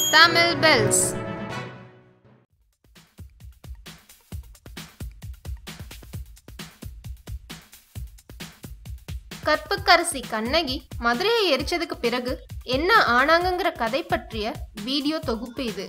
Tamil Bells. கற்புக்கரசி Kannagi மதுரையை எரிச்சதுக்கு பிறகு என்ன ஆனாங்கங்கிற கதை பற்றிய வீடியோ தொகுப்பு இது.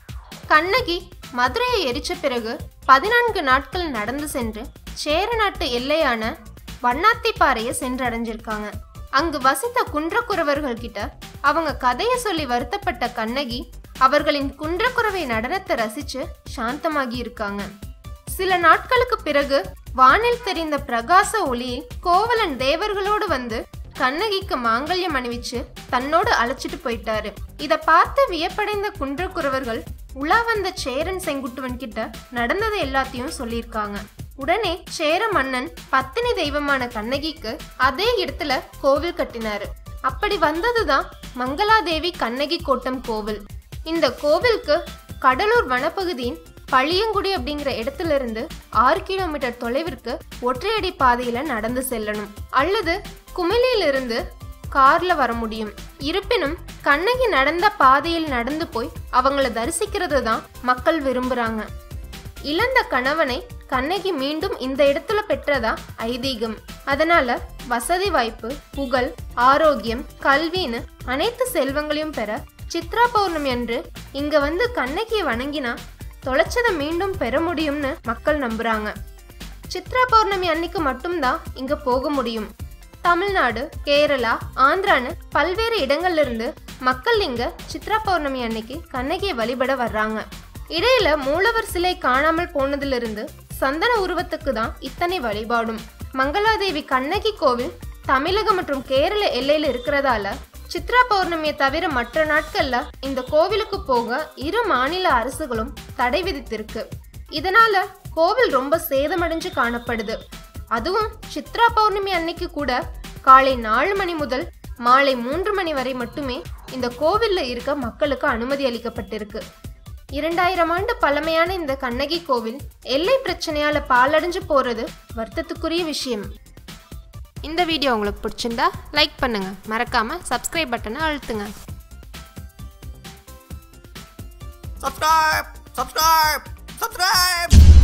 கண்ணகி மதுரையை எரிச்ச பிறகு 14 நாட்கள் நடந்து சென்று சேர நாட்டு எல்லையான வண்ணாத்திப்பாறையை சென்றடைஞ்சிருக்காங்க. அங்கு வசித்த குன்றக்குறவர்கள் கிட்ட அவங்க கதையை சொல்லி வருத்தப்பட்ட கண்ணகி அவர்களின் குன்றக்குறவை நடனத்தை ரசிச்சு சாந்தமாகி இருக்காங்க. சில நாட்களுக்கு பிறகு வானில் தெரிந்த பிரகாச ஒளியில் கோவலன் தேவர்களோடு வந்து கண்ணகிக்கு மாங்கல்யம் அணிவிச்சு தன்னோடு அழைச்சிட்டு போயிட்டாரு. இத பார்த்து வியப்படைந்த குன்றக்குறவர்கள் உலா வந்த சேரன் செங்குட்டுவன் கிட்ட நடந்தது எல்லாத்தையும் சொல்லியிருக்காங்க. உடனே சேர மன்னன் பத்தினி தெய்வமான கண்ணகிக்கு அதே இடத்துல கோவில் கட்டினாரு. அப்படி வந்ததுதான் மங்களாதேவி கண்ணகி கோட்டம் கோவில். இந்த கோவிலுக்கு கடலூர் வனப்பகுதியின் பழியங்குடி அப்படிங்கிற இடத்துல இருந்து 6 கிலோமீட்டர் தொலைவிற்கு ஒற்றையடி பாதையில நடந்து செல்லணும், அல்லது குமிலியிலிருந்து கார்ல வர முடியும். இருப்பினும் கண்ணகி நடந்த பாதையில் நடந்து போய் அவங்கள தரிசிக்கிறது தான் மக்கள் விரும்புறாங்க. இழந்த கணவனை கண்ணகி மீண்டும் இந்த இடத்துல பெற்றதா ஐதீகம். அதனால வசதி வாய்ப்பு, புகழ், ஆரோக்கியம், கல்வின்னு அனைத்து செல்வங்களையும் பெற சித்ரா பௌர்ணமி அன்று இங்க வந்து கண்ணகியை வணங்கினா தொலைச்சதை மீண்டும் பெற முடியும்னு மக்கள் நம்புறாங்க. சித்ரா பௌர்ணமி அன்னைக்கு மட்டும்தான் இங்க போக முடியும். தமிழ்நாடு, கேரளா, ஆந்திரான்னு பல்வேறு இடங்கள்ல இருந்து மக்கள் இங்க சித்ரா பௌர்ணமி அன்னைக்கு கண்ணகியை வழிபட வர்றாங்க. இடையில மூலவர் சிலை காணாமல் போனதிலிருந்து சந்தன உருவத்துக்கு தான் இத்தனை வழிபாடும். மங்களாதேவி கண்ணகி கோவில் தமிழகம் மற்றும் கேரள எல்லையில இருக்கிறதால சித்ரா பௌர்ணமியை தவிர மற்ற நாட்கள்ல இந்த கோவிலுக்கு போக 2 மாநில அரசுகளும் தடை விதித்திருக்கு. இதனால கோவில் ரொம்ப சேதமடைஞ்சு காணப்படுது. அதுவும் சித்ரா பௌர்ணமி அன்னைக்கு கூட காலை 4 மணி முதல் மாலை 3 மணி வரை மட்டுமே இந்த கோவில்ல இருக்க மக்களுக்கு அனுமதி அளிக்கப்பட்டிருக்கு. 2000 ஆண்டு பழமையான இந்த கண்ணகி கோவில் எல்லை பிரச்சனையால பாலடைஞ்சு போறது வருத்தத்துக்குரிய விஷயம். இந்த வீடியோ உங்களுக்கு பிடிச்சிருந்தா லைக் பண்ணுங்க, மறக்காம சப்ஸ்கிரைப் பட்டனை அழுத்துங்க. Subscribe!